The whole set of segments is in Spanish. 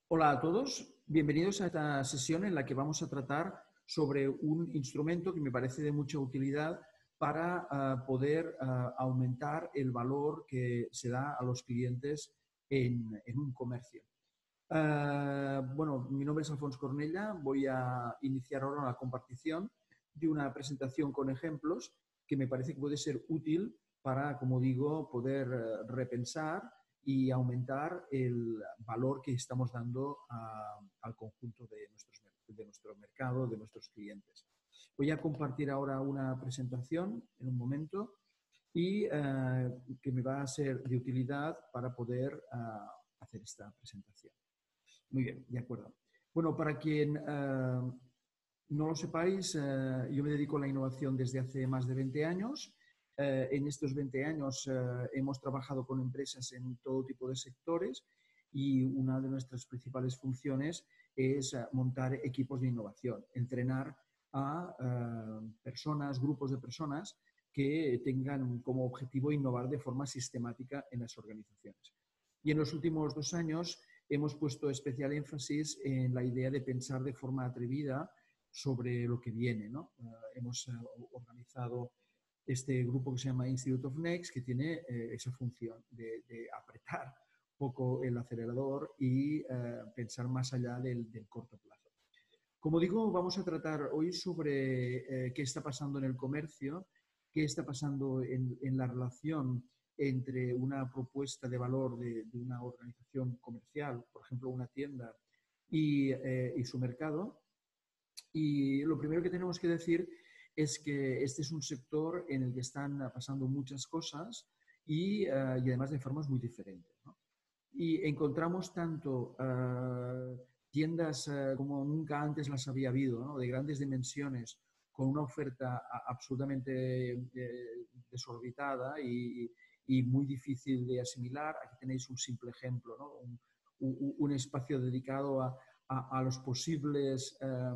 Hola a todos, bienvenidos a esta sesión en la que vamos a tratar sobre un instrumento que me parece de mucha utilidad para poder aumentar el valor que se da a los clientes en un comercio. Bueno, mi nombre es Alfonso Cornella, voy a iniciar ahora la compartición de una presentación con ejemplos que me parece que puede ser útil para, como digo, poder repensar y aumentar el valor que estamos dando al conjunto de nuestro mercado, de nuestros clientes. Voy a compartir ahora una presentación en un momento y que me va a ser de utilidad para poder hacer esta presentación. Muy bien, de acuerdo. Bueno, para quien no lo sepáis, yo me dedico a la innovación desde hace más de 20 años. En estos 20 años hemos trabajado con empresas en todo tipo de sectores y una de nuestras principales funciones es montar equipos de innovación, entrenar a personas, grupos de personas que tengan como objetivo innovar de forma sistemática en las organizaciones. Y en los últimos 2 años hemos puesto especial énfasis en la idea de pensar de forma atrevida sobre lo que viene, ¿no? Hemos organizado este grupo que se llama Institute of Next, que tiene esa función de apretar un poco el acelerador y pensar más allá del corto plazo. Como digo, vamos a tratar hoy sobre qué está pasando en el comercio, qué está pasando en la relación entre una propuesta de valor de una organización comercial, por ejemplo, una tienda, y su mercado. Y lo primero que tenemos que decir es que este es un sector en el que están pasando muchas cosas y además de formas muy diferentes, ¿no? Y encontramos tanto tiendas como nunca antes las había habido, ¿no? De grandes dimensiones, con una oferta absolutamente desorbitada y muy difícil de asimilar. Aquí tenéis un simple ejemplo, ¿no? Un espacio dedicado a los posibles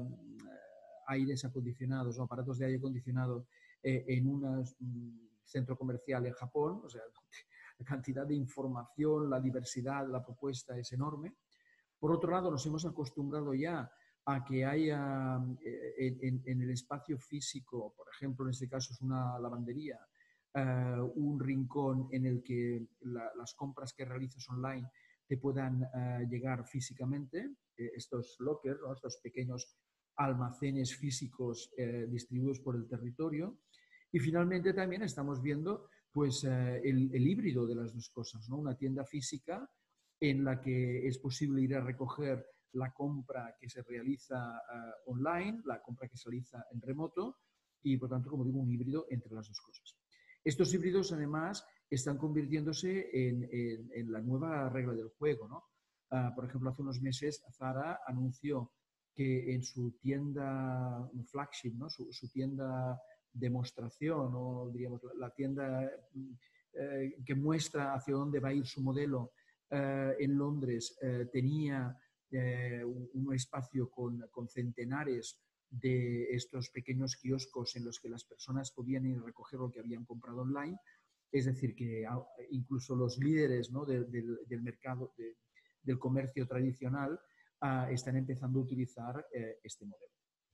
aires acondicionados o aparatos de aire acondicionado en un centro comercial en Japón. O sea, la cantidad de información, la diversidad, la propuesta es enorme. Por otro lado, nos hemos acostumbrado ya a que haya en el espacio físico, por ejemplo, en este caso es una lavandería, un rincón en el que las compras que realizas online te puedan llegar físicamente, estos lockers, ¿no? Estos pequeños almacenes físicos distribuidos por el territorio. Y finalmente también estamos viendo pues, el híbrido de las dos cosas, ¿no? Una tienda física en la que es posible ir a recoger la compra que se realiza online, la compra que se realiza en remoto y, por tanto, como digo, un híbrido entre las dos cosas. Estos híbridos, además, están convirtiéndose en la nueva regla del juego, ¿no? Por ejemplo, hace unos meses Zara anunció que en su tienda flagship, ¿no? su tienda demostración o, digamos, la tienda que muestra hacia dónde va a ir su modelo en Londres, tenía un espacio con centenares de estos pequeños kioscos en los que las personas podían ir a recoger lo que habían comprado online. Es decir, que incluso los líderes, ¿no? del mercado, del comercio tradicional, están empezando a utilizar este modelo.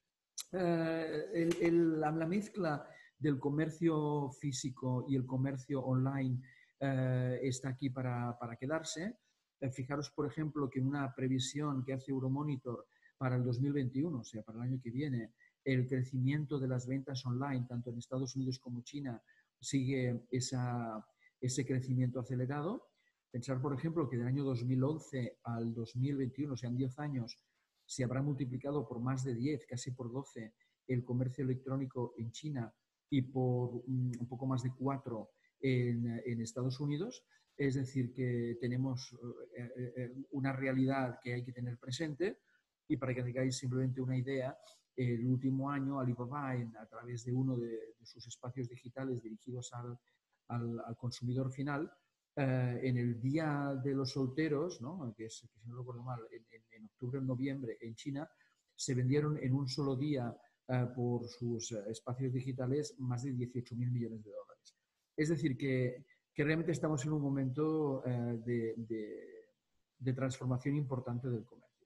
La mezcla del comercio físico y el comercio online está aquí para quedarse. Fijaros, por ejemplo, que en una previsión que hace Euromonitor para el 2021, o sea, para el año que viene, el crecimiento de las ventas online, tanto en Estados Unidos como China, sigue ese crecimiento acelerado. Pensar, por ejemplo, que del año 2011 al 2021, o sea, en 10 años, se habrá multiplicado por más de 10, casi por 12, el comercio electrónico en China y por un poco más de 4 en Estados Unidos. Es decir, que tenemos una realidad que hay que tener presente. Y para que tengáis simplemente una idea, el último año Alibaba, a través de uno de sus espacios digitales dirigidos al consumidor final, en el Día de los Solteros, ¿no? que si no recuerdo mal, en octubre o noviembre en China, se vendieron en un solo día por sus espacios digitales más de 18.000 millones de dólares. Es decir, que realmente estamos en un momento de transformación importante del comercio.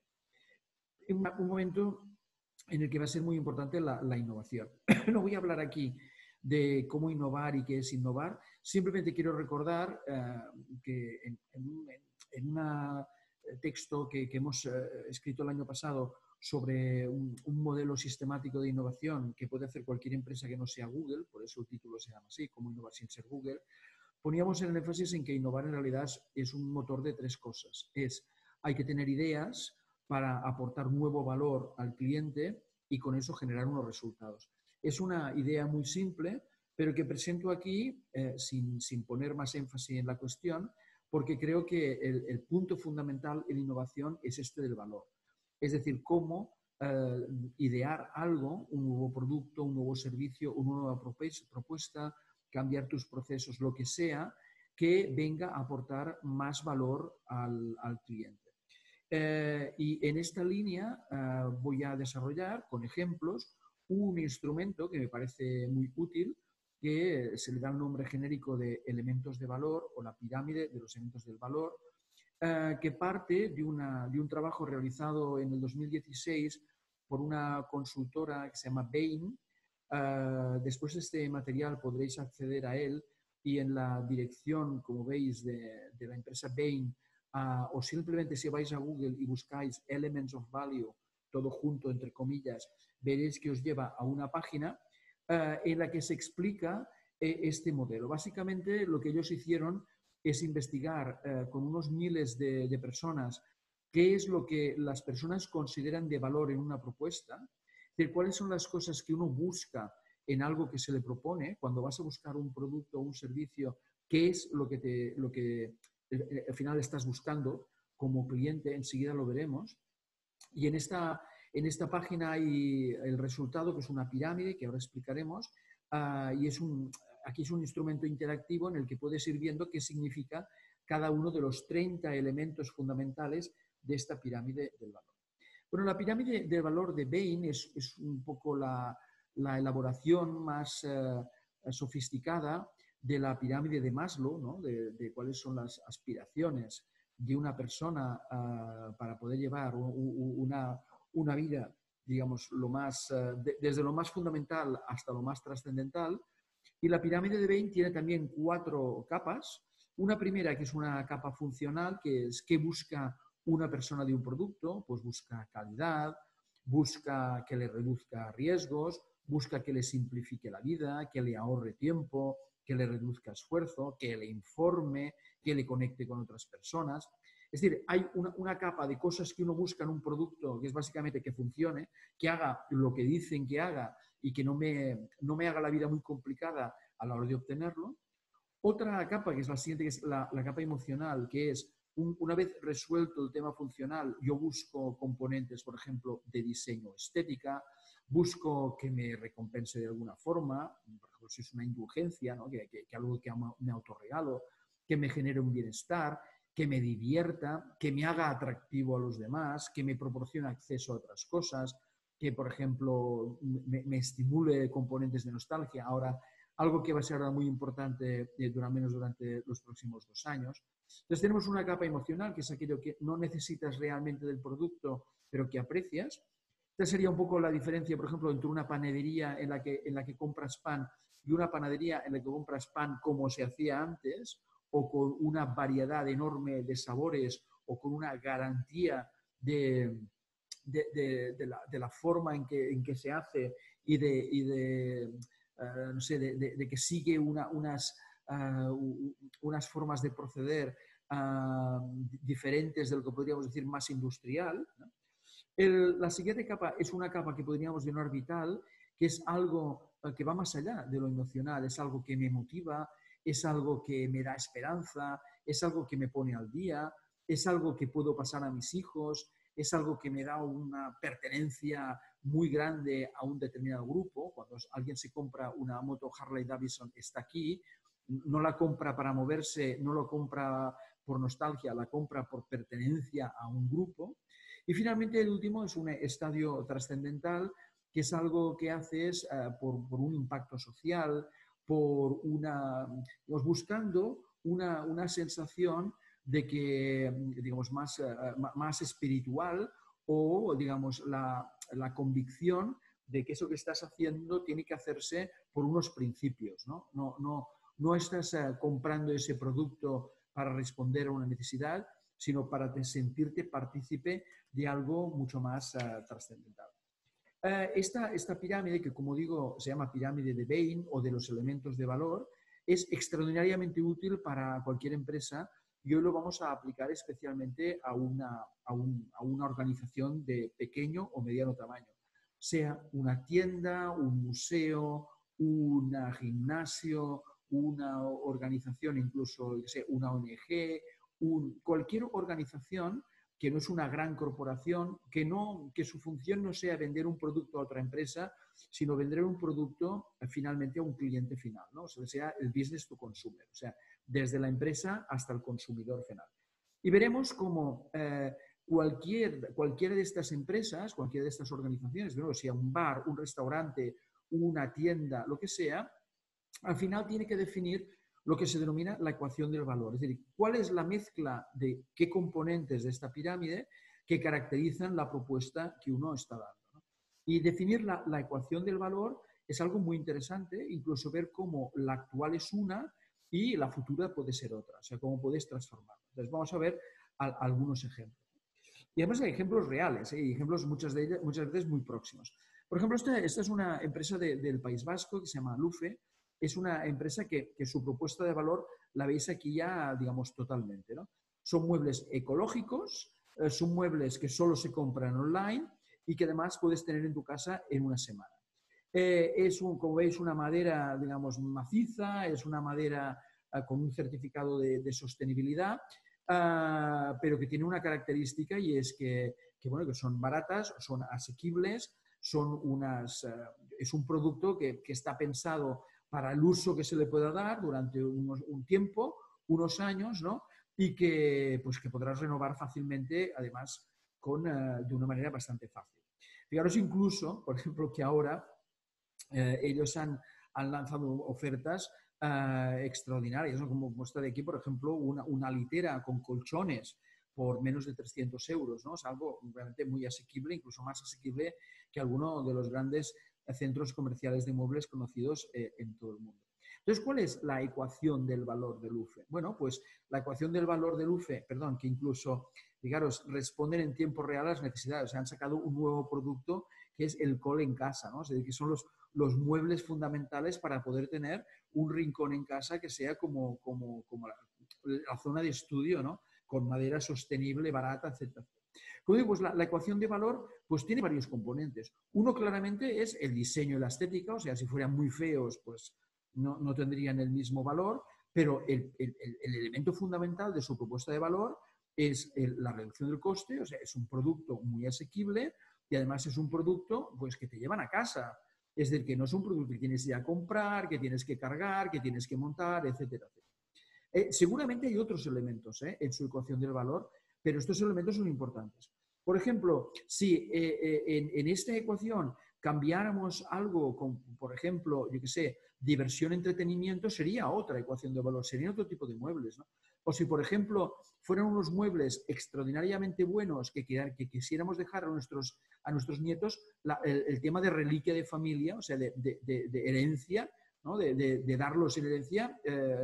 un momento en el que va a ser muy importante la innovación. No voy a hablar aquí de cómo innovar y qué es innovar, simplemente quiero recordar que en un texto que hemos escrito el año pasado sobre un modelo sistemático de innovación que puede hacer cualquier empresa que no sea Google, por eso el título se llama así, cómo innovar sin ser Google, poníamos el énfasis en que innovar en realidad es un motor de tres cosas. Hay que tener ideas para aportar nuevo valor al cliente y con eso generar unos resultados. Es una idea muy simple, pero que presento aquí sin poner más énfasis en la cuestión, porque creo que el punto fundamental en innovación es este del valor. Es decir, cómo idear algo, un nuevo producto, un nuevo servicio, una nueva propuesta, cambiar tus procesos, lo que sea, que venga a aportar más valor al cliente. Y en esta línea voy a desarrollar con ejemplos un instrumento que me parece muy útil, que se le da el nombre genérico de elementos de valor o la pirámide de los elementos del valor, que parte de un trabajo realizado en el 2016 por una consultora que se llama Bain. Después de este material podréis acceder a él y en la dirección, como veis, de la empresa Bain, o simplemente si vais a Google y buscáis Elements of Value, todo junto, entre comillas, veréis que os lleva a una página en la que se explica este modelo. Básicamente lo que ellos hicieron es investigar con unos miles de personas qué es lo que las personas consideran de valor en una propuesta, de cuáles son las cosas que uno busca en algo que se le propone. Cuando vas a buscar un producto o un servicio, qué es lo que al final estás buscando como cliente, enseguida lo veremos. Y en esta página hay el resultado, que es una pirámide, que ahora explicaremos, y aquí es un instrumento interactivo en el que puedes ir viendo qué significa cada uno de los 30 elementos fundamentales de esta pirámide del valor. Bueno, la pirámide del valor de Bain es un poco la elaboración más sofisticada de la pirámide de Maslow, ¿no? de cuáles son las aspiraciones de una persona para poder llevar una vida, digamos, desde lo más fundamental hasta lo más trascendental. Y la pirámide de Bain tiene también 4 capas. Una primera, que es una capa funcional, que es qué busca una persona de un producto, pues busca calidad, busca que le reduzca riesgos, busca que le simplifique la vida, que le ahorre tiempo, que le reduzca esfuerzo, que le informe, que le conecte con otras personas. Es decir, hay una capa de cosas que uno busca en un producto, que es básicamente que funcione, que haga lo que dicen que haga y que no me haga la vida muy complicada a la hora de obtenerlo. Otra capa, que es la siguiente, que es la capa emocional, que es una vez resuelto el tema funcional, yo busco componentes, por ejemplo, de diseño estética, busco que me recompense de alguna forma, por ejemplo, si es una indulgencia, ¿no? que algo que me autorregalo, que me genere un bienestar, que me divierta, que me haga atractivo a los demás, que me proporcione acceso a otras cosas, que, por ejemplo, me estimule componentes de nostalgia. Ahora, algo que va a ser muy importante durante los próximos 2 años. Entonces tenemos una capa emocional, que es aquello que no necesitas realmente del producto, pero que aprecias. Esta sería un poco la diferencia, por ejemplo, entre una panadería en la que compras pan y una panadería en la que compras pan como se hacía antes, o con una variedad enorme de sabores, o con una garantía de la forma en que se hace y no sé, de que sigue unas formas de proceder diferentes de lo que podríamos decir más industrial, ¿no? La siguiente capa es una capa que podríamos llamar vital, que es algo que va más allá de lo emocional, es algo que me motiva, es algo que me da esperanza, es algo que me pone al día, es algo que puedo pasar a mis hijos, es algo que me da una pertenencia muy grande a un determinado grupo. Cuando alguien se compra una moto Harley Davidson, está aquí, no la compra para moverse, no lo compra por nostalgia, la compra por pertenencia a un grupo. Y finalmente el último es un estadio trascendental, que es algo que haces por un impacto social, buscando una sensación de que, digamos, más espiritual o, digamos, la convicción de que eso que estás haciendo tiene que hacerse por unos principios, ¿no? No estás comprando ese producto para responder a una necesidad, sino para sentirte partícipe de algo mucho más trascendental. Esta pirámide, que como digo se llama pirámide de Bain o de los elementos de valor, es extraordinariamente útil para cualquier empresa y hoy lo vamos a aplicar especialmente a una organización de pequeño o mediano tamaño, sea una tienda, un museo, un gimnasio, una organización, incluso una ONG, cualquier organización que no es una gran corporación, que su función no sea vender un producto a otra empresa, sino vender un producto finalmente a un cliente final, ¿no? O sea el business to consumer, o sea, desde la empresa hasta el consumidor final. Y veremos cómo cualquiera de estas empresas, cualquiera de estas organizaciones, ¿no? Sea un bar, un restaurante, una tienda, lo que sea, al final tiene que definir lo que se denomina la ecuación del valor. Es decir, cuál es la mezcla de qué componentes de esta pirámide que caracterizan la propuesta que uno está dando, ¿no? Y definir la ecuación del valor es algo muy interesante, incluso ver cómo la actual es una y la futura puede ser otra, o sea, cómo puedes transformarla. Entonces, vamos a ver algunos ejemplos. Y además hay ejemplos reales, y ejemplos muchas veces muy próximos. Por ejemplo, esta es una empresa del País Vasco que se llama Lufe. Es una empresa que su propuesta de valor la veis aquí ya, digamos, totalmente, ¿no? Son muebles ecológicos, son muebles que solo se compran online y que además puedes tener en tu casa en una semana. Como veis, una madera, digamos, maciza, es una madera con un certificado de sostenibilidad, pero que tiene una característica y es bueno, que son baratas, son asequibles, es un producto que está pensado para el uso que se le pueda dar durante un tiempo, unos años, ¿no? Y que podrás renovar fácilmente, además, de una manera bastante fácil. Fijaros incluso, por ejemplo, que ahora ellos han lanzado ofertas extraordinarias, ¿no? Como muestra de aquí, por ejemplo, una litera con colchones por menos de 300 euros, ¿no? Es algo realmente muy asequible, incluso más asequible que alguno de los grandes centros comerciales de muebles conocidos en todo el mundo. Entonces, ¿cuál es la ecuación del valor del UFE? Bueno, pues la ecuación del valor del UFE, que incluso, fijaros, responden en tiempo real a las necesidades. O sea, han sacado un nuevo producto que es el col en casa, ¿no? Es decir, que son los muebles fundamentales para poder tener un rincón en casa que sea como la zona de estudio, ¿no? Con madera sostenible, barata, etc. Como digo, pues la ecuación de valor pues tiene varios componentes. Uno claramente es el diseño y la estética, o sea, si fueran muy feos, pues no tendrían el mismo valor, pero el elemento fundamental de su propuesta de valor es la reducción del coste, o sea, es un producto muy asequible y además es un producto pues, que te llevan a casa. Es decir, que no es un producto que tienes que ir a comprar, que tienes que cargar, que tienes que montar, etcétera, etcétera. Seguramente hay otros elementos en su ecuación del valor, pero estos elementos son importantes. Por ejemplo, si en esta ecuación cambiáramos algo con, por ejemplo, yo qué sé, diversión, entretenimiento, sería otra ecuación de valor, sería otro tipo de muebles, ¿no? O si, por ejemplo, fueran unos muebles extraordinariamente buenos que quisiéramos dejar a nuestros nietos, el tema de reliquia de familia, o sea, de herencia, ¿no? de darlos en herencia,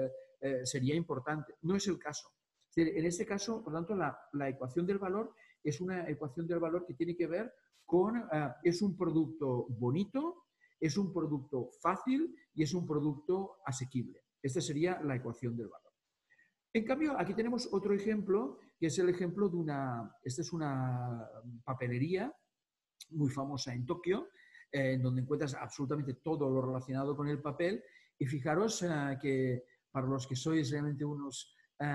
sería importante. No es el caso. En este caso, por lo tanto, la ecuación del valor es una ecuación del valor que tiene que ver con, es un producto bonito, es un producto fácil y es un producto asequible. Esta sería la ecuación del valor. En cambio, aquí tenemos otro ejemplo, que es el ejemplo de esta es una papelería muy famosa en Tokio, en donde encuentras absolutamente todo lo relacionado con el papel. Y fijaros que para los que sois realmente unos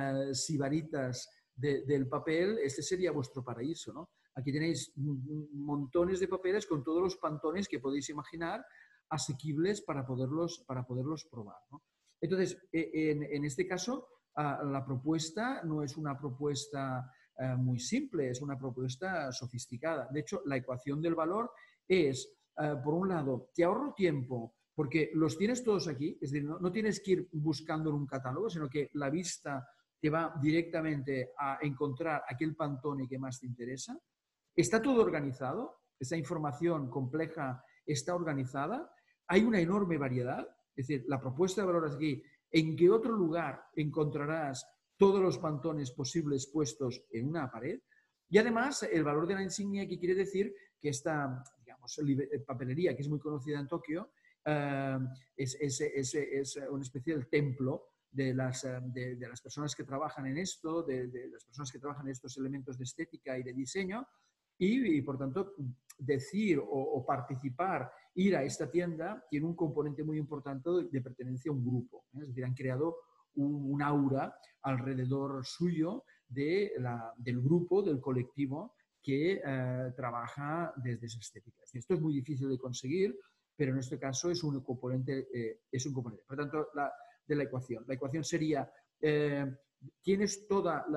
sibaritas del papel, este sería vuestro paraíso, ¿no? Aquí tenéis montones de papeles con todos los pantones que podéis imaginar asequibles para poderlos probar, ¿no? Entonces, en este caso, la propuesta no es una propuesta muy simple, es una propuesta sofisticada. De hecho, la ecuación del valor es, por un lado, te ahorro tiempo porque los tienes todos aquí, es decir, no tienes que ir buscando en un catálogo, sino que la vista te va directamente a encontrar aquel pantone que más te interesa. Está todo organizado, esa información compleja está organizada, hay una enorme variedad, es decir, la propuesta de valor aquí, ¿en qué otro lugar encontrarás todos los pantones posibles puestos en una pared? Y además, el valor de la insignia, que quiere decir que esta, digamos, papelería, que es muy conocida en Tokio, es una especie de templo de las personas que trabajan en esto, de las personas que trabajan en estos elementos de estética y de diseño, y por tanto, decir o participar, ir a esta tienda, tiene un componente muy importante de pertenencia a un grupo. Es decir, han creado un aura alrededor suyo del grupo, del colectivo que trabaja desde esa estética. Esto es muy difícil de conseguir, pero en este caso es un componente. Por tanto, de la ecuación. La ecuación sería, tienes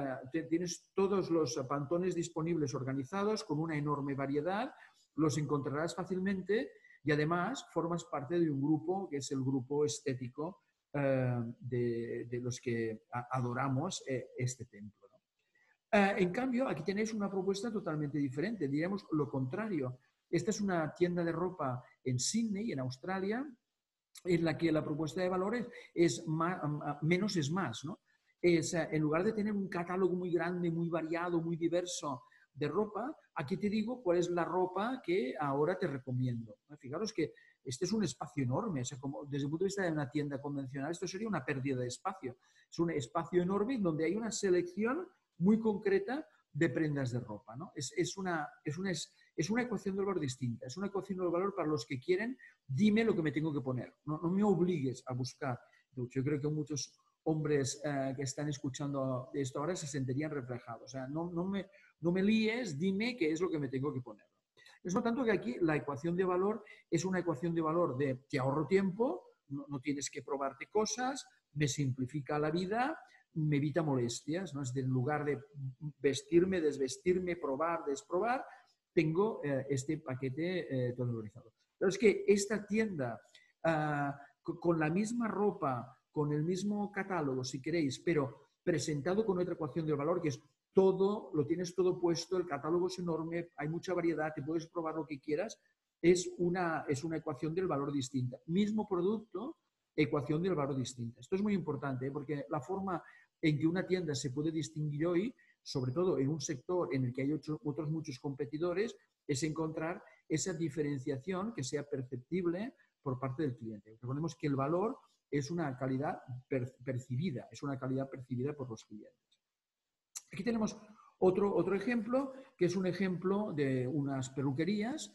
todos los pantones disponibles organizados con una enorme variedad, los encontrarás fácilmente y además formas parte de un grupo que es el grupo estético de los que adoramos este templo, ¿no? En cambio, aquí tenéis una propuesta totalmente diferente, diremos lo contrario. Esta es una tienda de ropa en Sydney, en Australia, en la que la propuesta de valores es menos es más, ¿no? En lugar de tener un catálogo muy grande, muy variado, muy diverso de ropa, aquí te digo cuál es la ropa que ahora te recomiendo. Fijaros que este es un espacio enorme, o sea, como desde el punto de vista de una tienda convencional, esto sería una pérdida de espacio. Es un espacio enorme donde hay una selección muy concreta de prendas de ropa, ¿no? Es una ecuación del valor distinta, es una ecuación del valor para los que quieren, dime lo que me tengo que poner, no me obligues a buscar. Yo creo que muchos hombres que están escuchando esto ahora se sentirían reflejados. O sea, no me líes, dime qué es lo que me tengo que poner. Es por tanto que aquí la ecuación de valor es una ecuación de valor de te ahorro tiempo, no tienes que probarte cosas, me simplifica la vida, me evita molestias, ¿no? Es decir, en lugar de vestirme, desvestirme, probar, desprobar, tengo este paquete todo organizado. Pero es que esta tienda, con la misma ropa, con el mismo catálogo, si queréis, pero presentado con otra ecuación del valor, que es todo, lo tienes todo puesto, el catálogo es enorme, hay mucha variedad, te puedes probar lo que quieras, es una ecuación del valor distinta. Mismo producto, ecuación del valor distinta. Esto es muy importante, porque la forma en que una tienda se puede distinguir hoy, sobre todo en un sector en el que hay otros muchos competidores, es encontrar esa diferenciación que sea perceptible por parte del cliente. Recordemos que el valor es una calidad percibida, es una calidad percibida por los clientes. Aquí tenemos otro ejemplo, que es un ejemplo de unas peluquerías.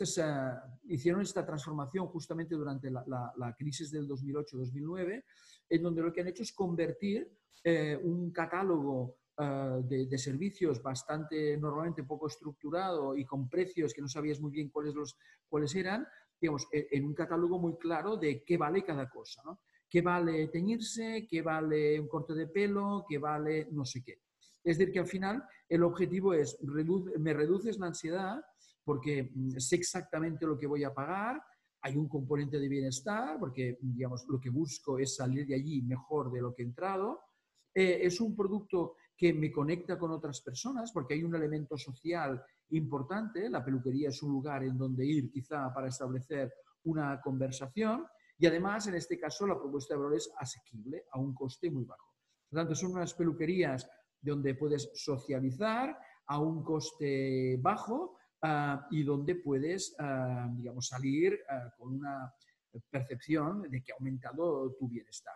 Hicieron esta transformación justamente durante la crisis del 2008-2009, en donde lo que han hecho es convertir un catálogo de servicios bastante, normalmente poco estructurado y con precios que no sabías muy bien cuáles eran, digamos, en un catálogo muy claro de qué vale cada cosa, ¿no? ¿Qué vale teñirse? ¿Qué vale un corte de pelo? ¿Qué vale no sé qué? Es decir, que al final el objetivo es, me reduces la ansiedad porque sé exactamente lo que voy a pagar, hay un componente de bienestar porque, digamos, lo que busco es salir de allí mejor de lo que he entrado. Es un producto que me conecta con otras personas porque hay un elemento social importante. La peluquería es un lugar en donde ir quizá para establecer una conversación y además, en este caso, la propuesta de valor es asequible a un coste muy bajo. Por lo tanto, son unas peluquerías donde puedes socializar a un coste bajo y donde puedes, digamos, salir con una percepción de que ha aumentado tu bienestar.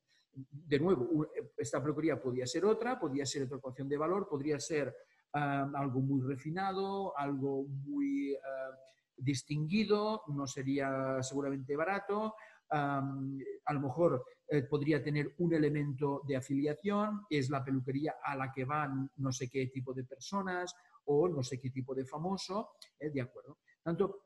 De nuevo, esta peluquería podría ser otra ecuación de valor, podría ser algo muy refinado, algo muy distinguido, no sería seguramente barato, a lo mejor podría tener un elemento de afiliación, es la peluquería a la que van no sé qué tipo de personas o no sé qué tipo de famoso, de acuerdo. Tanto,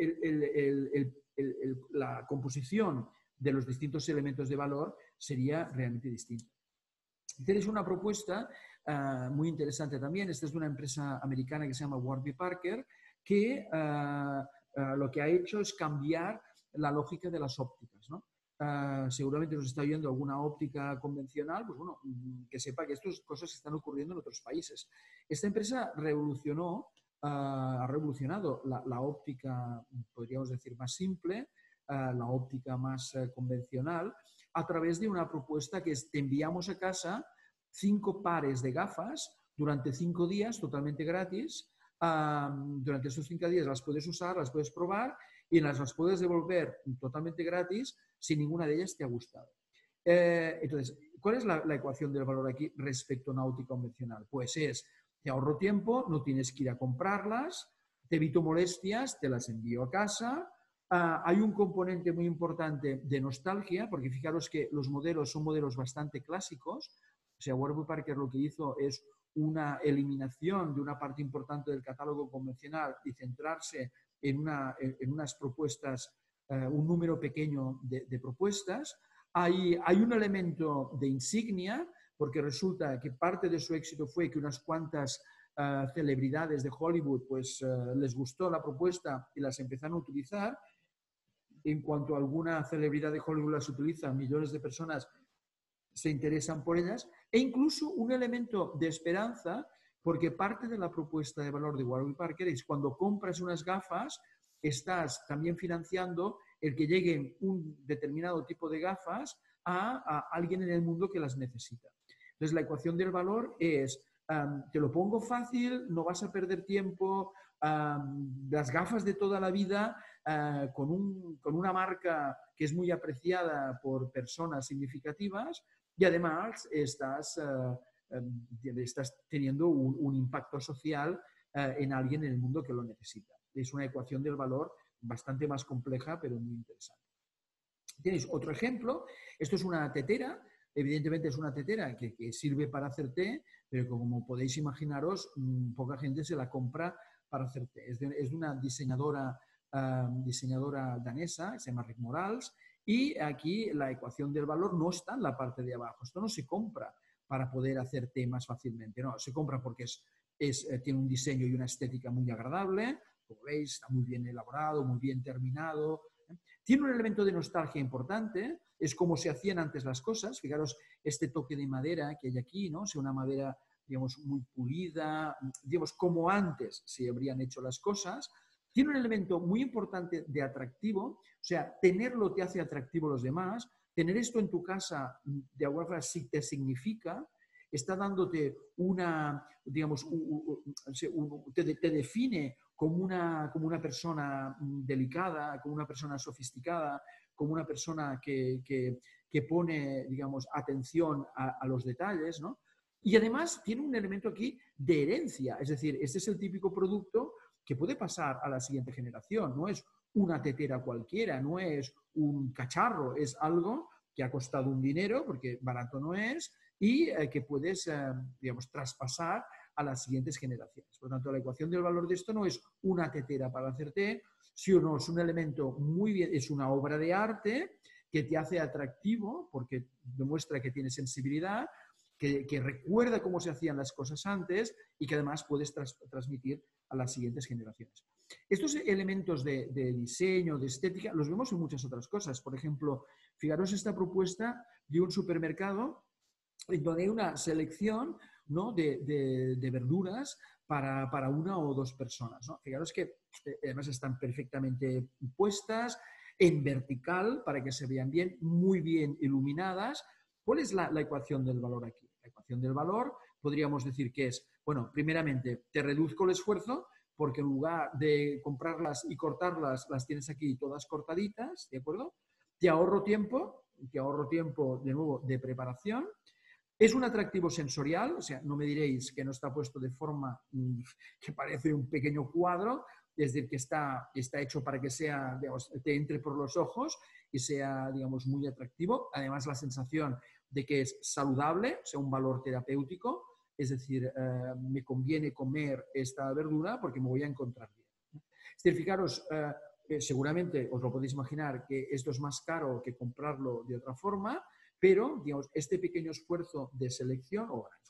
la composición de los distintos elementos de valor sería realmente distinta. Tienes una propuesta muy interesante también. Esta es de una empresa americana que se llama Warby Parker, que lo que ha hecho es cambiar la lógica de las ópticas, ¿no? Seguramente nos está oyendo alguna óptica convencional, pues bueno, que sepa que estas cosas están ocurriendo en otros países. Esta empresa revolucionó ha revolucionado la óptica, podríamos decir, más simple, la óptica más convencional, a través de una propuesta que es: te enviamos a casa 5 pares de gafas durante 5 días totalmente gratis. Durante esos 5 días las puedes usar, las puedes probar y las puedes devolver totalmente gratis si ninguna de ellas te ha gustado. Entonces, ¿cuál es la ecuación del valor aquí respecto a una óptica convencional? Pues es: te ahorro tiempo, no tienes que ir a comprarlas, te evito molestias, te las envío a casa. Hay un componente muy importante de nostalgia, porque fijaros que los modelos son modelos bastante clásicos. O sea, Warby Parker lo que hizo es una eliminación de una parte importante del catálogo convencional y centrarse en unas propuestas, un número pequeño de propuestas. Hay un elemento de insignia, porque resulta que parte de su éxito fue que unas cuantas celebridades de Hollywood pues les gustó la propuesta y las empezaron a utilizar. En cuanto a alguna celebridad de Hollywood las utiliza, millones de personas se interesan por ellas, e incluso un elemento de esperanza, porque parte de la propuesta de valor de Warby Parker es: cuando compras unas gafas, estás también financiando el que lleguen un determinado tipo de gafas a alguien en el mundo que las necesita. Entonces, la ecuación del valor es: te lo pongo fácil, no vas a perder tiempo, las gafas de toda la vida, con una marca que es muy apreciada por personas significativas, y además estás teniendo un impacto social en alguien en el mundo que lo necesita. Es una ecuación del valor bastante más compleja, pero muy interesante. Tenéis otro ejemplo. Esto es una tetera. Evidentemente es una tetera que sirve para hacer té, pero como podéis imaginaros, poca gente se la compra para hacer té. Es de una diseñadora danesa, se llama Rick Morals, y aquí la ecuación del valor no está en la parte de abajo. Esto no se compra para poder hacer té más fácilmente, no, se compra porque tiene un diseño y una estética muy agradable. Como veis, está muy bien elaborado, muy bien terminado. Tiene un elemento de nostalgia importante, es como se hacían antes las cosas. Fijaros este toque de madera que hay aquí, ¿no? Es una madera, digamos, muy pulida, digamos, como antes se habrían hecho las cosas. Tiene un elemento muy importante de atractivo, o sea, tenerlo te hace atractivo a los demás. Tener esto en tu casa, de alguna forma, sí te significa, está dándote una, digamos, te define como una persona delicada, como una persona sofisticada, como una persona que pone, digamos, atención a los detalles, ¿no? Y además tiene un elemento aquí de herencia, es decir, este es el típico producto que puede pasar a la siguiente generación. No es una tetera cualquiera, no es un cacharro, es algo que ha costado un dinero, porque barato no es, y que puedes, digamos, traspasar a las siguientes generaciones. Por lo tanto, la ecuación del valor de esto no es una tetera para hacer té, sino es un elemento muy bien, es una obra de arte que te hace atractivo porque demuestra que tiene sensibilidad, que recuerda cómo se hacían las cosas antes y que además puedes transmitir a las siguientes generaciones. Estos elementos de diseño, de estética, los vemos en muchas otras cosas. Por ejemplo, fijaros esta propuesta de un supermercado donde hay una selección, ¿no?, de verduras para una o dos personas, ¿no? Fijaros que además están perfectamente puestas en vertical para que se vean bien, muy bien iluminadas. ¿Cuál es la ecuación del valor aquí? La ecuación del valor podríamos decir que es, bueno, primeramente, te reduzco el esfuerzo porque en lugar de comprarlas y cortarlas, las tienes aquí todas cortaditas, ¿de acuerdo? Te ahorro tiempo de nuevo de preparación. Es un atractivo sensorial, o sea, no me diréis que no está puesto de forma que parece un pequeño cuadro, es decir, que está hecho para que sea, digamos, te entre por los ojos y sea, digamos, muy atractivo. Además, la sensación de que es saludable, o sea, un valor terapéutico, es decir, me conviene comer esta verdura porque me voy a encontrar bien. Es decir, fijaros, seguramente os lo podéis imaginar que esto es más caro que comprarlo de otra forma, pero, digamos, este pequeño esfuerzo de selección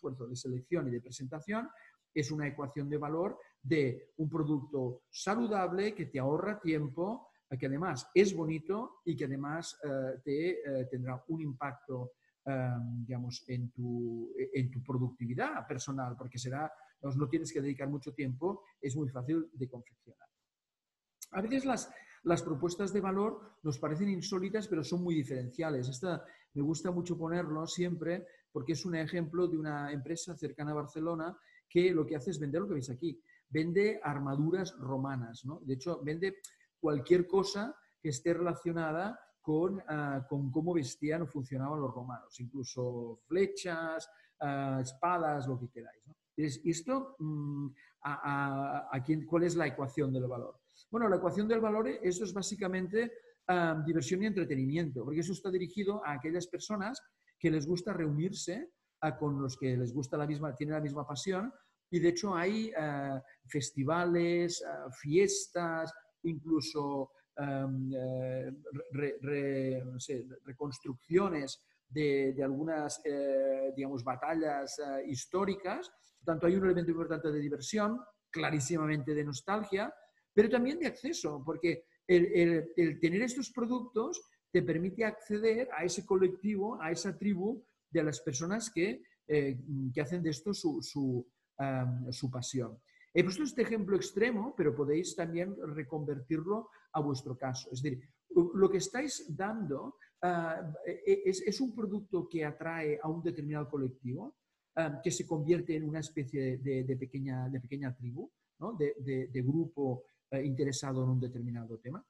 y de presentación es una ecuación de valor de un producto saludable que te ahorra tiempo, que además es bonito y que además tendrá un impacto digamos, en tu productividad personal, porque no tienes que dedicar mucho tiempo, es muy fácil de confeccionar. A veces las propuestas de valor nos parecen insólitas, pero son muy diferenciales. Esta me gusta mucho ponerlo siempre porque es un ejemplo de una empresa cercana a Barcelona que lo que hace es vender lo que veis aquí. Vende armaduras romanas, ¿no? De hecho, vende cualquier cosa que esté relacionada con cómo vestían o funcionaban los romanos, incluso flechas, espadas, lo que queráis, ¿no? Y esto, ¿cuál es la ecuación del valor? Bueno, la ecuación del valor, eso es básicamente diversión y entretenimiento, porque eso está dirigido a aquellas personas que les gusta reunirse con los que les gusta tienen la misma pasión, y de hecho hay festivales, fiestas, incluso no sé, reconstrucciones de algunas, digamos, batallas históricas. Por tanto, hay un elemento importante de diversión, clarísimamente de nostalgia, pero también de acceso, porque el tener estos productos te permite acceder a ese colectivo, a esa tribu de las personas que hacen de esto su pasión. He puesto este ejemplo extremo, pero podéis también reconvertirlo a vuestro caso. Es decir, lo que estáis dando es un producto que atrae a un determinado colectivo, que se convierte en una especie de pequeña tribu, ¿no? de grupo interesado en un determinado tema.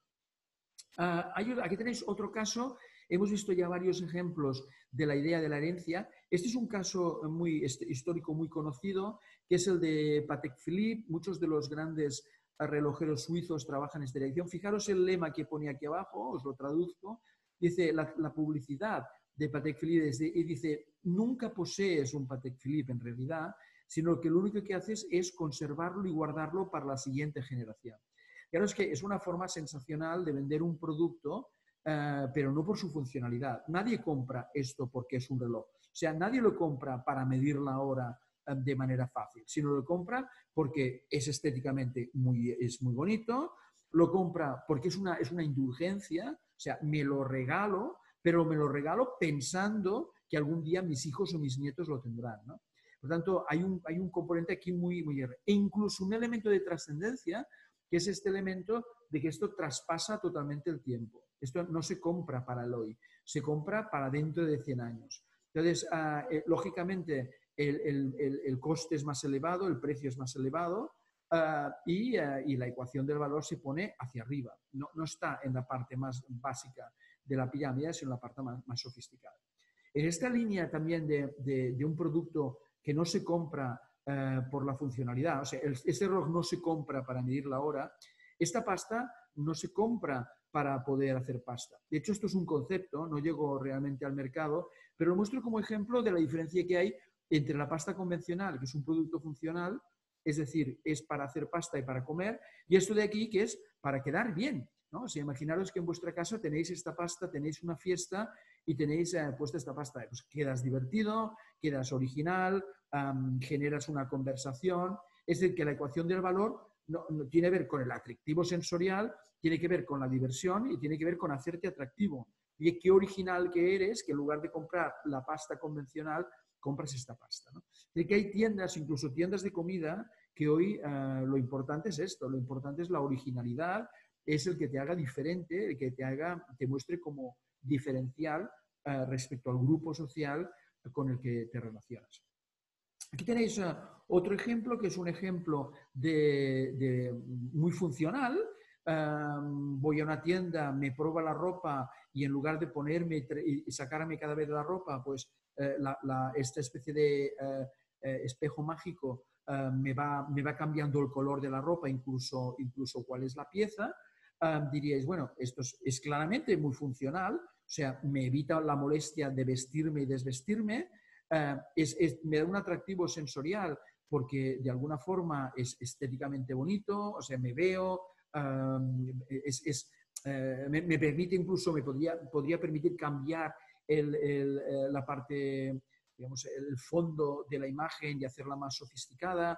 Aquí tenéis otro caso. Hemos visto ya varios ejemplos de la idea de la herencia. Este es un caso muy histórico, muy conocido, que es el de Patek Philippe. Muchos de los grandes relojeros suizos trabajan en esta dirección. Fijaros el lema que pone aquí abajo, os lo traduzco. Dice la publicidad de Patek Philippe y dice: nunca posees un Patek Philippe en realidad, sino que lo único que haces es conservarlo y guardarlo para la siguiente generación. Claro, es que es una forma sensacional de vender un producto, pero no por su funcionalidad. Nadie compra esto porque es un reloj. O sea, nadie lo compra para medir la hora de manera fácil, sino lo compra porque es estéticamente muy bonito, lo compra porque es una indulgencia, o sea, me lo regalo, pero me lo regalo pensando que algún día mis hijos o mis nietos lo tendrán, ¿no? Por tanto, hay un componente aquí muy. E incluso un elemento de trascendencia, que es este elemento de que esto traspasa totalmente el tiempo. Esto no se compra para el hoy, se compra para dentro de 100 años. Entonces, lógicamente, el coste es más elevado, el precio es más elevado, y la ecuación del valor se pone hacia arriba. No está en la parte más básica de la pirámide, sino en la parte más sofisticada. En esta línea también de un producto que no se compra por la funcionalidad, o sea, este reloj no se compra para medir la hora, esta pasta no se compra para poder hacer pasta. De hecho, esto es un concepto, no llegó realmente al mercado, pero lo muestro como ejemplo de la diferencia que hay entre la pasta convencional, que es un producto funcional, es decir, es para hacer pasta y para comer, y esto de aquí que es para quedar bien, ¿no? O sea, imaginaros que en vuestra casa tenéis esta pasta, tenéis una fiesta y tenéis puesta esta pasta. Pues quedas divertido, quedas original, generas una conversación. Es decir, que la ecuación del valor no tiene que ver con el atractivo sensorial, tiene que ver con la diversión y tiene que ver con hacerte atractivo. Y qué original que eres, que en lugar de comprar la pasta convencional, compras esta pasta, ¿no? De que hay tiendas, incluso tiendas de comida, que hoy lo importante es esto, lo importante es la originalidad, es el que te haga diferente, el que te muestre como diferencial respecto al grupo social con el que te relacionas. Aquí tenéis otro ejemplo, que es un ejemplo muy funcional. Voy a una tienda, me prueba la ropa y en lugar de ponerme y sacarme cada vez la ropa, pues esta especie de espejo mágico me va cambiando el color de la ropa, incluso cuál es la pieza. Diríais, bueno, esto es claramente muy funcional, o sea, me evita la molestia de vestirme y desvestirme, me da un atractivo sensorial porque de alguna forma es estéticamente bonito, o sea, me veo, me permite incluso, me podría permitir cambiar la parte, digamos, el fondo de la imagen y hacerla más sofisticada.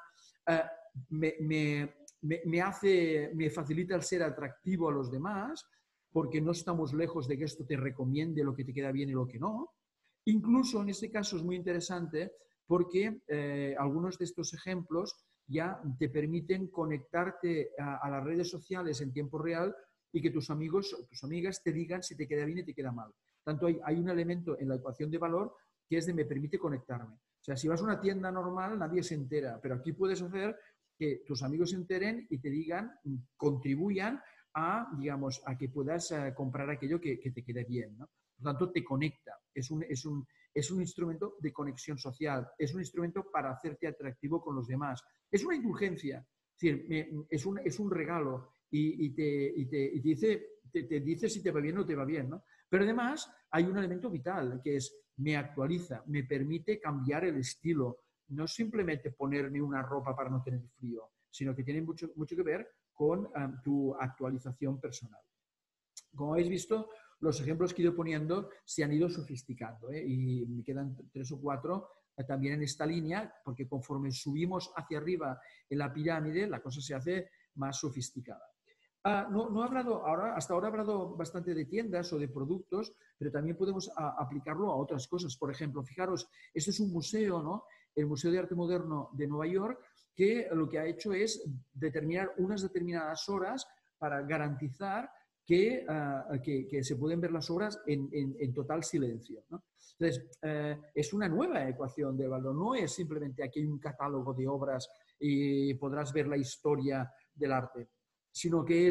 Me facilita el ser atractivo a los demás, porque no estamos lejos de que esto te recomiende lo que te queda bien y lo que no. Incluso en este caso es muy interesante porque algunos de estos ejemplos ya te permiten conectarte a las redes sociales en tiempo real y que tus amigos o tus amigas te digan si te queda bien y te queda mal. Tanto hay un elemento en la ecuación de valor que es de me permite conectarme. O sea, si vas a una tienda normal, nadie se entera, pero aquí puedes hacer que tus amigos se enteren y te digan, contribuyan a, digamos, a que puedas comprar aquello que te quede bien, ¿no? Por lo tanto, te conecta. Es un instrumento de conexión social, es un instrumento para hacerte atractivo con los demás. Es una indulgencia, es decir, es un regalo y te dice si te va bien o te va bien, ¿no? Pero además hay un elemento vital que es me actualiza, me permite cambiar el estilo. No simplemente ponerme una ropa para no tener frío, sino que tiene mucho, mucho que ver con tu actualización personal. Como habéis visto, los ejemplos que he ido poniendo se han ido sofisticando, ¿eh? Y me quedan 3 o 4 también en esta línea, porque conforme subimos hacia arriba en la pirámide, la cosa se hace más sofisticada. No he hablado ahora, hasta ahora he hablado bastante de tiendas o de productos, pero también podemos aplicarlo a otras cosas. Por ejemplo, fijaros, este es un museo, ¿no? El Museo de Arte Moderno de Nueva York, que lo que ha hecho es determinar unas determinadas horas para garantizar que se pueden ver las obras en total silencio, ¿no? Entonces, es una nueva ecuación de valor, no es simplemente aquí hay un catálogo de obras y podrás ver la historia del arte, sino que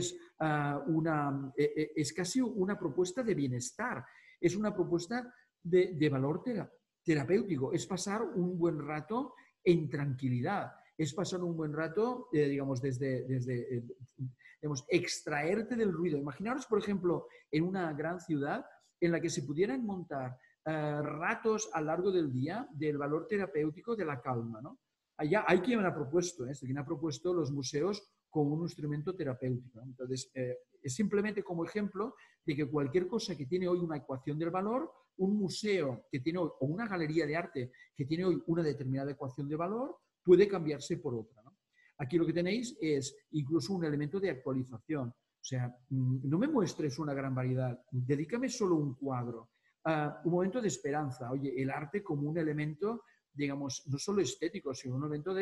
es casi una propuesta de bienestar, es una propuesta de valor terapéutico, es pasar un buen rato en tranquilidad, es pasar un buen rato, digamos, digamos, extraerte del ruido. Imaginaros, por ejemplo, en una gran ciudad en la que se pudieran montar ratos a lo largo del día del valor terapéutico de la calma, ¿no? Allá hay quien ha propuesto, quien ha propuesto los museos como un instrumento terapéutico, ¿no? Entonces, es simplemente como ejemplo de que cualquier cosa que tiene hoy una ecuación del valor, un museo que tiene hoy, o una galería de arte que tiene hoy una determinada ecuación de valor, puede cambiarse por otra, ¿no? Aquí lo que tenéis es incluso un elemento de actualización. O sea, no me muestres una gran variedad, dedícame solo un cuadro. Un momento de esperanza. Oye, el arte como un elemento, digamos, no solo estético, sino un elemento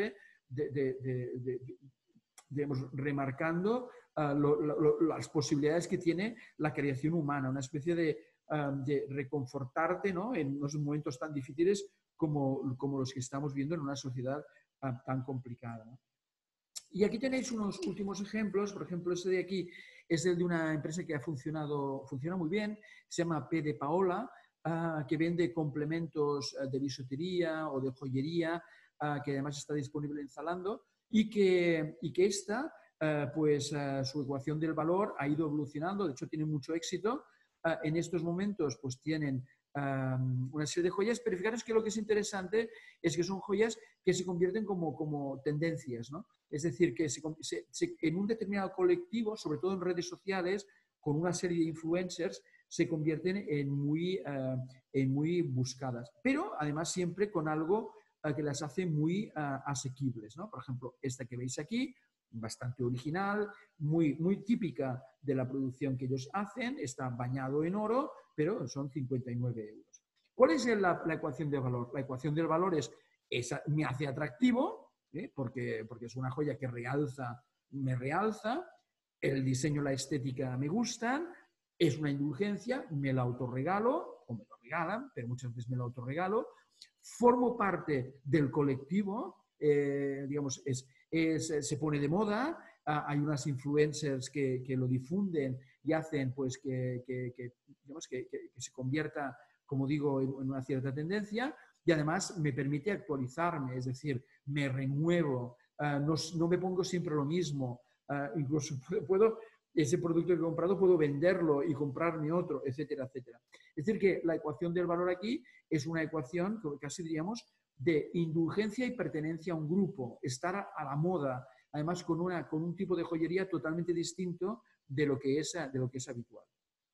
digamos, remarcando las posibilidades que tiene la creación humana, una especie de reconfortarte, ¿no? En unos momentos tan difíciles como los que estamos viendo en una sociedad tan complicada, ¿no? Y aquí tenéis unos últimos ejemplos. Por ejemplo, este de aquí es el de una empresa que funciona muy bien, se llama P de Paola, que vende complementos de bisutería o de joyería, que además está disponible en Zalando, y que esta, su ecuación del valor ha ido evolucionando, de hecho tiene mucho éxito. En estos momentos pues tienen una serie de joyas, pero fijaros que lo que es interesante es que son joyas que se convierten como tendencias, ¿no? Es decir, que en un determinado colectivo, sobre todo en redes sociales, con una serie de influencers, se convierten en muy buscadas. Pero además siempre con algo que las hace muy asequibles, ¿no? Por ejemplo, esta que veis aquí, bastante original, muy típica de la producción que ellos hacen, está bañado en oro, pero son 59 euros. ¿Cuál es la ecuación de valor? La ecuación del valor me hace atractivo, porque es una joya que me realza, el diseño, la estética me gustan, es una indulgencia, me la autorregalo, o me lo regalan, pero muchas veces me lo autorregalo, formo parte del colectivo, digamos, se pone de moda, hay unas influencers que lo difunden y hacen pues digamos, que se convierta, como digo, en una cierta tendencia, y además me permite actualizarme, es decir, me renuevo, no me pongo siempre lo mismo, incluso ese producto que he comprado puedo venderlo y comprarme otro, etcétera, etcétera. Es decir, que la ecuación del valor aquí es una ecuación, casi diríamos, de indulgencia y pertenencia a un grupo, estar a la moda, además con un tipo de joyería totalmente distinto de lo que es habitual.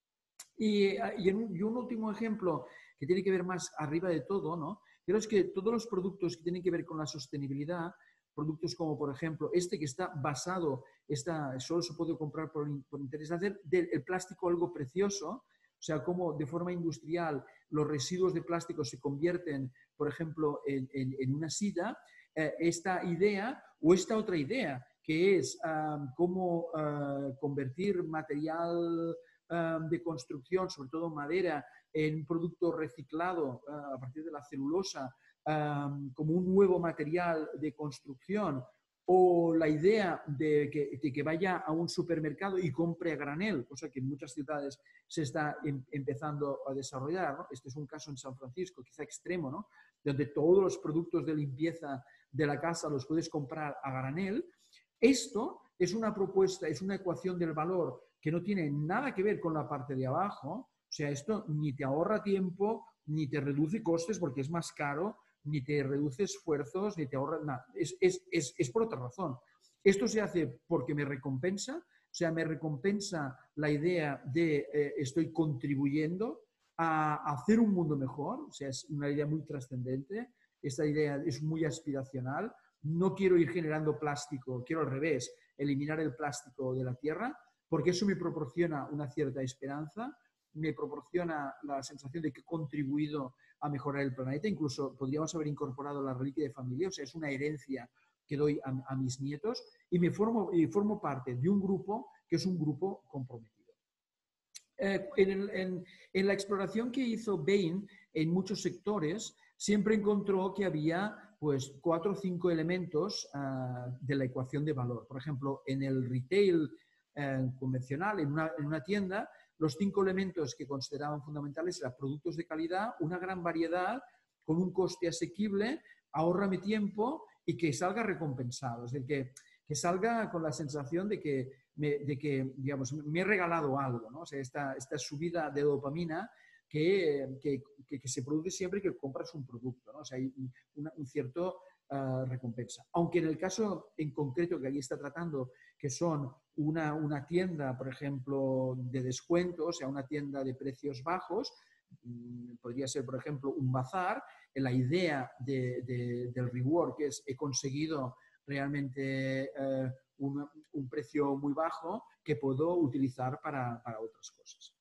Y un último ejemplo que tiene que ver más arriba de todo, ¿no? Pero es que todos los productos que tienen que ver con la sostenibilidad, productos como por ejemplo este que está basado, solo se puede comprar por interés, hacer del plástico algo precioso, o sea, cómo de forma industrial los residuos de plástico se convierten, por ejemplo, en una sida, esta idea o esta otra idea, que es cómo convertir material de construcción, sobre todo madera, en un producto reciclado a partir de la celulosa, como un nuevo material de construcción, o la idea de que vaya a un supermercado y compre a granel, cosa que en muchas ciudades se está empezando a desarrollar, ¿no? Este es un caso en San Francisco, quizá extremo, ¿no? Donde todos los productos de limpieza de la casa los puedes comprar a granel. Esto es una propuesta, es una ecuación del valor que no tiene nada que ver con la parte de abajo. O sea, esto ni te ahorra tiempo, ni te reduce costes porque es más caro, ni te reduce esfuerzos, ni te ahorra nada. Es por otra razón. Esto se hace porque me recompensa, o sea, me recompensa la idea de estoy contribuyendo a hacer un mundo mejor, o sea, es una idea muy trascendente, esta idea es muy aspiracional. No quiero ir generando plástico, quiero al revés, eliminar el plástico de la tierra, porque eso me proporciona una cierta esperanza, me proporciona la sensación de que he contribuido a mejorar el planeta, incluso podríamos haber incorporado la reliquia de familia, o sea, es una herencia que doy a mis nietos y formo parte de un grupo que es un grupo comprometido. En la exploración que hizo Bain en muchos sectores, siempre encontró que había pues 4 o 5 elementos de la ecuación de valor. Por ejemplo, en el retail convencional, en una tienda, los 5 elementos que consideraban fundamentales eran productos de calidad, una gran variedad, con un coste asequible, ahórrame tiempo y que salga recompensado. Es decir, que salga con la sensación de que digamos, me he regalado algo, ¿no? O sea, esta subida de dopamina que se produce siempre que compras un producto, ¿no? O sea, hay un cierto recompensa. Aunque en el caso en concreto que aquí está tratando, que son una tienda, por ejemplo, de descuentos, o sea, una tienda de precios bajos, podría ser, por ejemplo, un bazar, la idea del reward, que es he conseguido realmente un precio muy bajo que puedo utilizar para otras cosas.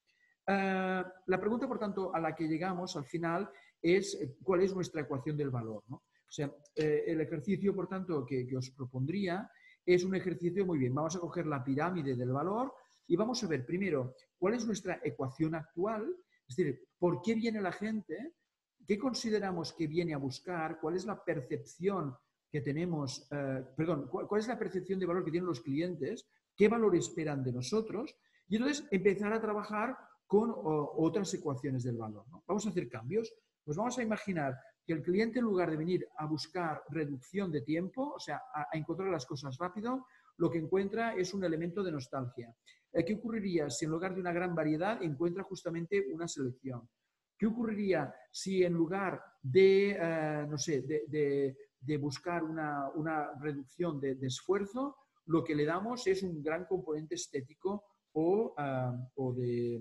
La pregunta, por tanto, a la que llegamos al final es ¿cuál es nuestra ecuación del valor? ¿No? O sea, el ejercicio, por tanto, que os propondría es un ejercicio muy bien. Vamos a coger la pirámide del valor y vamos a ver primero cuál es nuestra ecuación actual, es decir, por qué viene la gente, qué consideramos que viene a buscar, cuál es la percepción que tenemos, cuál es la percepción de valor que tienen los clientes, qué valor esperan de nosotros y entonces empezar a trabajar con otras ecuaciones del valor, ¿no? Vamos a hacer cambios. Pues vamos a imaginar que el cliente, en lugar de venir a buscar reducción de tiempo, o sea, a encontrar las cosas rápido, lo que encuentra es un elemento de nostalgia. ¿Qué ocurriría si en lugar de una gran variedad encuentra justamente una selección? ¿Qué ocurriría si en lugar de, no sé, de buscar una reducción de esfuerzo, lo que le damos es un gran componente estético o de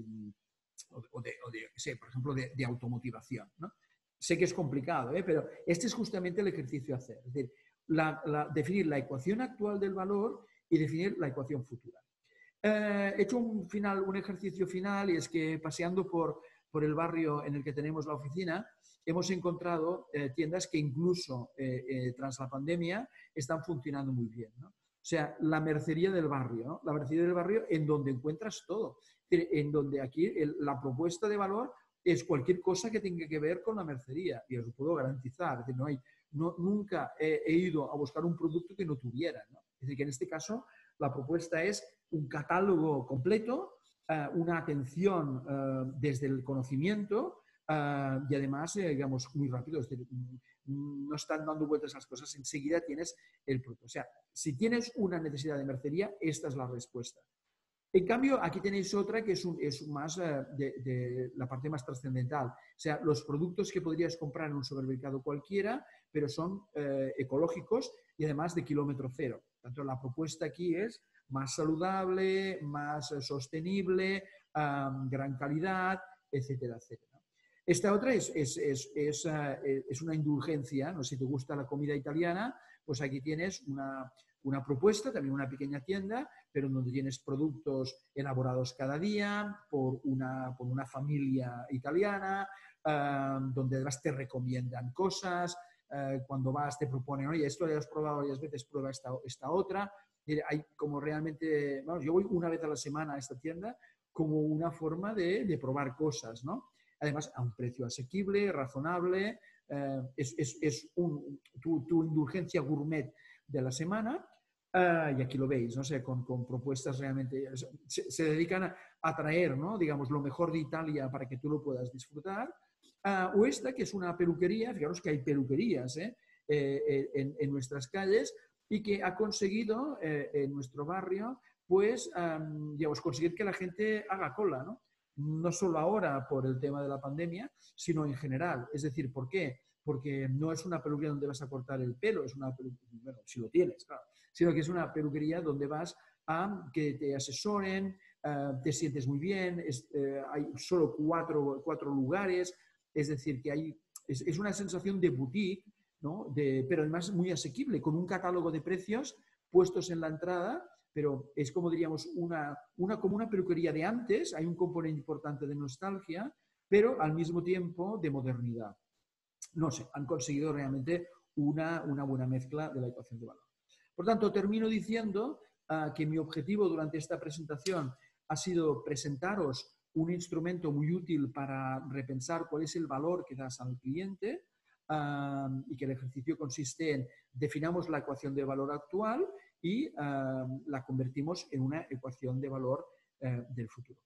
por ejemplo, de automotivación, ¿no? Sé que es complicado, pero este es justamente el ejercicio a hacer. Es decir, definir la ecuación actual del valor y definir la ecuación futura. He hecho un ejercicio final y es que paseando por el barrio en el que tenemos la oficina, hemos encontrado tiendas que incluso tras la pandemia están funcionando muy bien, ¿no? O sea, la mercería del barrio, ¿no? La mercería del barrio en donde encuentras todo. En donde aquí la propuesta de valor es cualquier cosa que tenga que ver con la mercería. Y os lo puedo garantizar. Es decir, nunca he ido a buscar un producto que no tuviera, ¿no? Es decir, que en este caso la propuesta es un catálogo completo, una atención desde el conocimiento y además, digamos, muy rápido. Es decir, no están dando vueltas a las cosas, enseguida tienes el producto. O sea, si tienes una necesidad de mercería, esta es la respuesta. En cambio, aquí tenéis otra que es más de la parte más trascendental. O sea, los productos que podrías comprar en un supermercado cualquiera, pero son ecológicos y además de kilómetro cero. Tanto la propuesta aquí es más saludable, más sostenible, gran calidad, etcétera, etcétera. Esta otra es una indulgencia, ¿no? Si te gusta la comida italiana, pues aquí tienes una propuesta, también una pequeña tienda, pero donde tienes productos elaborados cada día por una familia italiana, donde además te recomiendan cosas, cuando vas te proponen, oye, esto lo has probado varias veces, prueba esta otra. Hay como realmente, vamos, yo voy una vez a la semana a esta tienda como una forma de probar cosas, ¿no? Además, a un precio asequible, razonable, es tu indulgencia gourmet de la semana. Y aquí lo veis, no sé, con propuestas realmente, se dedican a traer, ¿no? Digamos, lo mejor de Italia para que tú lo puedas disfrutar. O esta, que es una peluquería, fijaros que hay peluquerías en nuestras calles y que ha conseguido en nuestro barrio, pues, digamos, conseguir que la gente haga cola, ¿no? No solo ahora por el tema de la pandemia, sino en general. Es decir, ¿por qué? Porque no es una peluquería donde vas a cortar el pelo, es una peluquería, bueno, si lo tienes, claro, sino que es una peluquería donde vas a que te asesoren, te sientes muy bien, hay solo cuatro lugares, es decir, que es una sensación de boutique, ¿no? Pero además muy asequible, con un catálogo de precios puestos en la entrada, pero es como diríamos como una peluquería de antes, hay un componente importante de nostalgia, pero al mismo tiempo de modernidad. No sé, han conseguido realmente una buena mezcla de la ecuación de valor. Por tanto, termino diciendo que mi objetivo durante esta presentación ha sido presentaros un instrumento muy útil para repensar cuál es el valor que das al cliente y que el ejercicio consiste en definamos la ecuación de valor actual y la convertimos en una ecuación de valor del futuro.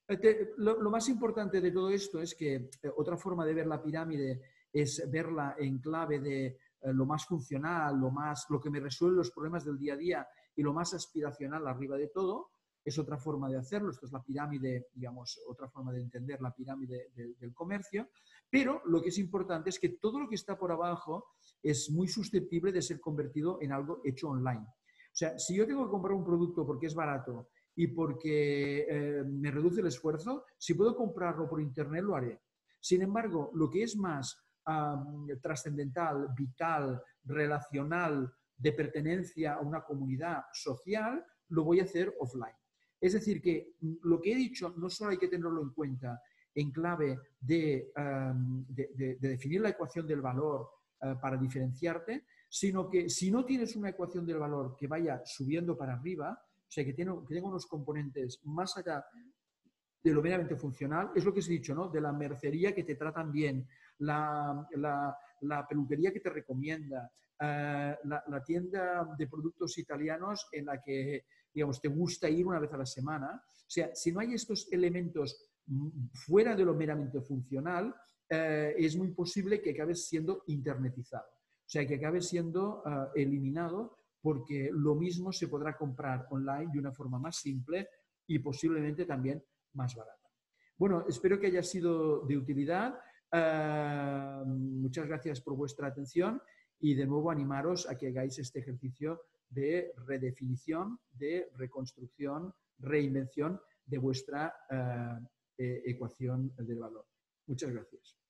Lo más importante de todo esto es que otra forma de ver la pirámide es verla en clave de lo más funcional, lo que me resuelve los problemas del día a día y lo más aspiracional arriba de todo. Es otra forma de hacerlo. Esto es la pirámide, digamos, otra forma de entender la pirámide del comercio. Pero lo que es importante es que todo lo que está por abajo es muy susceptible de ser convertido en algo hecho online. O sea, si yo tengo que comprar un producto porque es barato y porque me reduce el esfuerzo, si puedo comprarlo por internet, lo haré. Sin embargo, lo que es más trascendental, vital, relacional, de pertenencia a una comunidad social, lo voy a hacer offline. Es decir, que lo que he dicho no solo hay que tenerlo en cuenta en clave de definir la ecuación del valor para diferenciarte, sino que si no tienes una ecuación del valor que vaya subiendo para arriba, o sea, que tenga unos componentes más allá de lo meramente funcional, es lo que os he dicho, ¿no? De la mercería que te tratan bien, la peluquería que te recomienda, la tienda de productos italianos en la que, digamos, te gusta ir una vez a la semana. O sea, si no hay estos elementos fuera de lo meramente funcional, es muy posible que acabes siendo internetizado. O sea, que acabe siendo eliminado porque lo mismo se podrá comprar online de una forma más simple y posiblemente también más barata. Bueno, espero que haya sido de utilidad. Muchas gracias por vuestra atención y de nuevo animaros a que hagáis este ejercicio de redefinición, de reconstrucción, reinvención de vuestra ecuación del valor. Muchas gracias.